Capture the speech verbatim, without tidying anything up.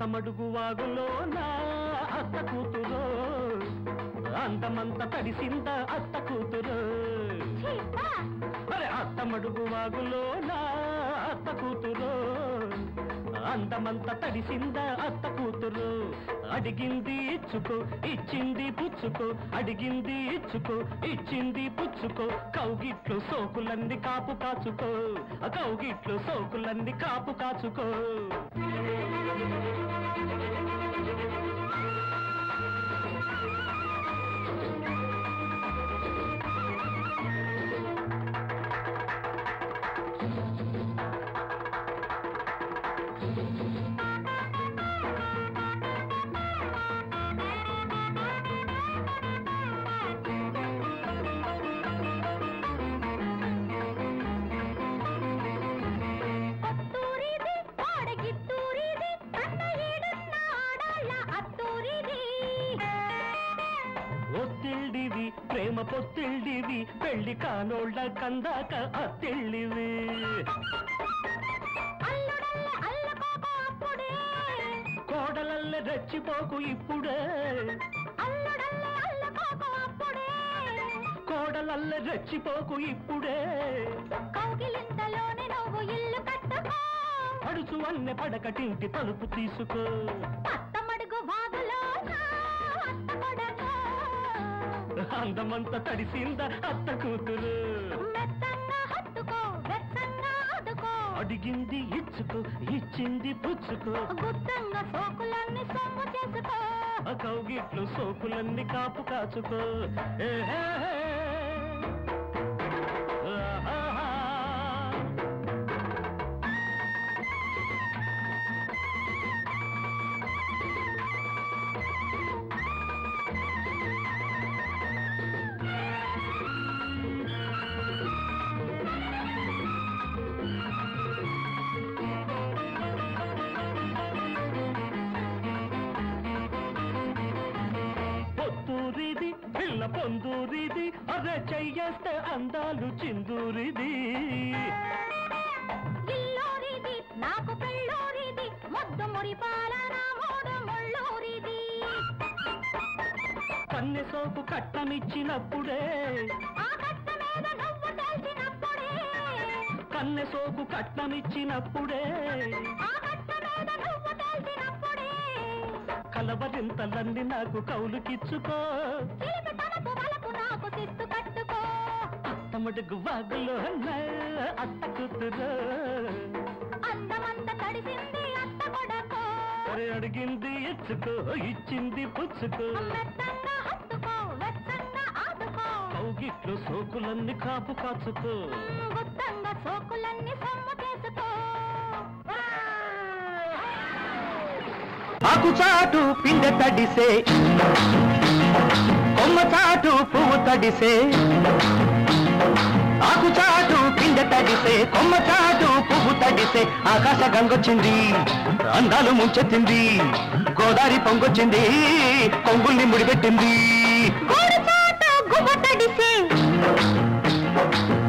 అత్తమడుగు వాగులో నా అత్త కూతురు అందమంత తడిసింద అత్త కూతురు అరే అత్తమడుగు వాగులో నా అత్త కూతురు అందమంత తడిసింద అత్త కూతురు అడిగింది ఇచ్చుకో ఇచ్చింది పుచ్చుకో అడిగింది ఇచ్చుకో ఇచ్చింది పుచ్చుకో కౌగిట్లు సోకులన్నీ కాపు కాచుకో కౌగిట్లు సోకులన్నీ కాపు కాచుకో ప్రేమ పొత్తిళ్ళివి పెళ్లి కానోళ్ళ కందాక అత్తిళ్ళివి కోడలల్లె రెచ్చిపోకు ఇప్పుడే కోడలల్లె రెచ్చిపోకు ఇప్పుడే కౌగిలింతలోనే నువ్వు ఇల్లు కట్టుకో అడుచు అన్నె పడకటింటి తలుపు తీసుకో అత్తమడుగు వాగులో అందమంత తడిసింద అత్త కూతురు అడిగింది ఇచ్చుకో ఇచ్చింది పుచ్చుకో గుత్తంగా సోకులన్నీ సొమ్ము చేసుకో కౌగిట్లు సోకులన్నీ కాపు కాచుకో పొందూరిది అదే చెయ్యేస్తే అందాలు చిందూరిది ఇల్లోరిది నాకు పెళ్ళూరిది ముద్దు మురిపాల నా మూడు ముళ్ళూరిది కన్నె సోపు కట్టమిచ్చినప్పుడే ఆ కట్ట మీద నువ్వు తెలిసినప్పుడే కన్నె సోపు కట్నమిచ్చినప్పుడే ఆ కట్ట మీద నువ్వు తెలిసినప్పుడే కలవరింతలన్నీ నాకు కౌలుకిచ్చుకో అత్తమడుగు వాగులో అత్త కూతురు అందమంత తడిసింది అత్త కొడకో అడిగింది ఇచ్చుకో ఇచ్చింది పుచ్చుకో మెత్తంగా హత్తుకో వెచ్చంగా ఆదుకో కౌగిట్లు సోకులన్నీ కాపు కాచుకో గుత్తంగా సోకులన్నీ సొమ్ము చేసుకో ఆకు చాటు పిందె తడిసే కొమ్మ చాటు పువ్వు తడిసే ఆకు చాటు పిందె తడిసే కొమ్మ చాటు పువ్వు తడిసే ఆకాశ గంగొచ్చింది అందాలు ముంచెత్తింది గోదావరి పొంగొచ్చింది కొంగుల్ని ముడిపెట్టింది గువ్వ తడిసే